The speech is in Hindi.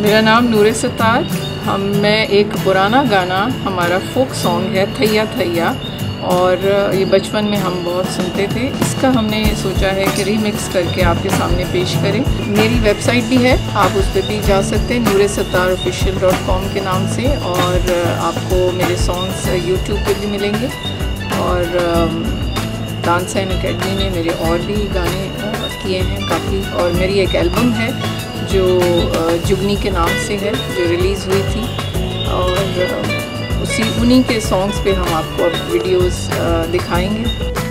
मेरा नाम नूरे सत्तार। मैं एक पुराना गाना, हमारा फोक सॉन्ग है थैया थैया, और ये बचपन में हम बहुत सुनते थे। इसका हमने सोचा है कि रीमिक्स करके आपके सामने पेश करें। मेरी वेबसाइट भी है, आप उस पर भी जा सकते हैं nuraysattaroffficial.com के नाम से, और आपको मेरे सॉन्ग्स यूट्यूब पे भी मिलेंगे। और डांस एंड अकेडमी में मेरे और भी गाने किए हैं काफ़ी, और मेरी एक एल्बम है जो जुगनी के नाम से है, जो रिलीज़ हुई थी, और उन्हीं के सॉन्ग्स पे हम आपको अब वीडियोस दिखाएंगे।